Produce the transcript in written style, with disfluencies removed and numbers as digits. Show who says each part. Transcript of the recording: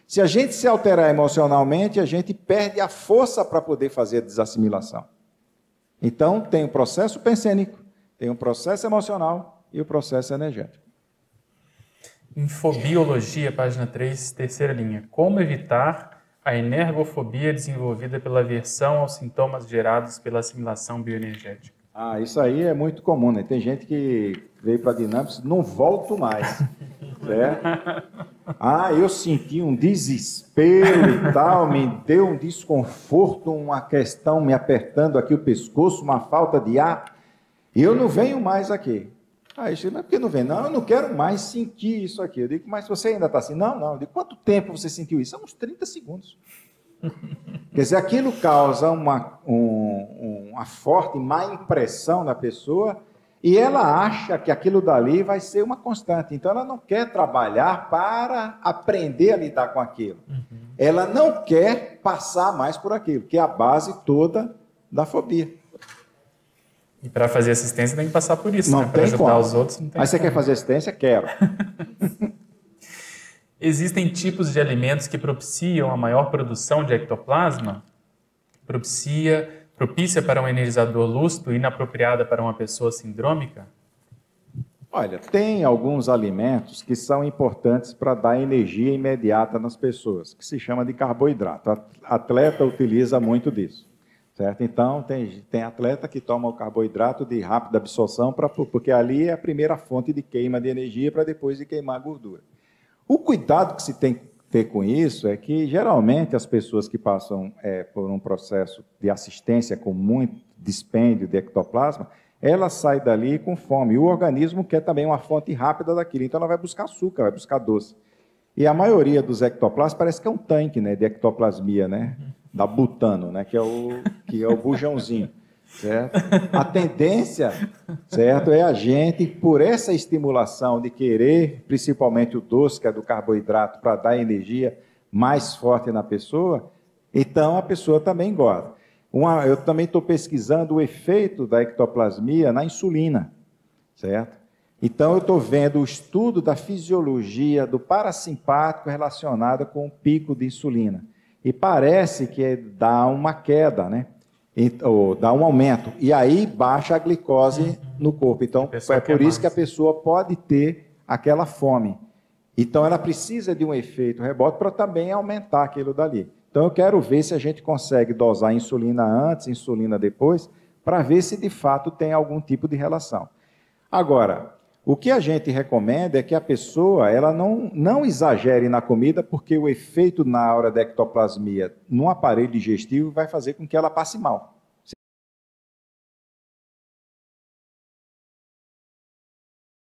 Speaker 1: Se a gente se alterar emocionalmente, a gente perde a força para poder fazer a desassimilação. Então, tem o processo pensênico, tem o processo emocional e o processo energético.
Speaker 2: Infobiologia, página 3, terceira linha. Como evitar a energofobia desenvolvida pela aversão aos sintomas gerados pela assimilação bioenergética?
Speaker 1: Isso aí é muito comum, né? Tem gente que veio para a Dinâmica e não volto mais. Certo? Eu senti um desespero e tal, me deu um desconforto, uma questão me apertando aqui o pescoço, uma falta de ar. Eu não venho mais aqui. Isso não é porque não vem, não, eu não quero mais sentir isso aqui. Eu digo, mas você ainda está assim? Não. Eu digo, quanto tempo você sentiu isso? Uns 30 segundos. Quer dizer, aquilo causa uma forte má impressão na pessoa e ela acha que aquilo dali vai ser uma constante. Então, ela não quer trabalhar para aprender a lidar com aquilo. Ela não quer passar mais por aquilo, que é a base toda da fobia.
Speaker 2: E para fazer assistência tem que passar por isso,
Speaker 1: não
Speaker 2: né? Para ajudar os outros. Não tem
Speaker 1: Mas você quer fazer assistência? Quero.
Speaker 2: Existem tipos de alimentos que propiciam a maior produção de ectoplasma? Propícia para um energizador lúcido e inapropriada para uma pessoa sindrômica?
Speaker 1: Olha, tem alguns alimentos que são importantes para dar energia imediata nas pessoas, que se chama de carboidrato. Atleta utiliza muito disso, certo? Então, tem atleta que toma o carboidrato de rápida absorção, porque ali é a primeira fonte de queima de energia para depois de queimar a gordura. O cuidado que se tem que ter com isso é que, geralmente, as pessoas que passam por um processo de assistência com muito dispêndio de ectoplasma, ela sai dali com fome. E o organismo quer também uma fonte rápida daquilo, então ela vai buscar açúcar, vai buscar doce. E a maioria dos ectoplasmas parece que é um tanque, né, de ectoplasmia, né, da butano, né, que é o bujãozinho. Certo? A tendência, certo, é a gente, por essa estimulação de querer, principalmente o doce, que é do carboidrato, para dar energia mais forte na pessoa, então a pessoa também engorda. Eu também estou pesquisando o efeito da ectoplasmia na insulina, certo? Então eu estou vendo o estudo da fisiologia do parasimpático relacionada com o pico de insulina. E parece que dá uma queda, né? Ou dá um aumento, e aí baixa a glicose no corpo. Então, é por isso que a pessoa pode ter aquela fome. Então, ela precisa de um efeito rebote para também aumentar aquilo dali. Então, eu quero ver se a gente consegue dosar insulina antes, insulina depois, para ver se de fato tem algum tipo de relação. Agora, o que a gente recomenda é que a pessoa ela não exagere na comida, porque o efeito na hora da ectoplasmia no aparelho digestivo vai fazer com que ela passe mal.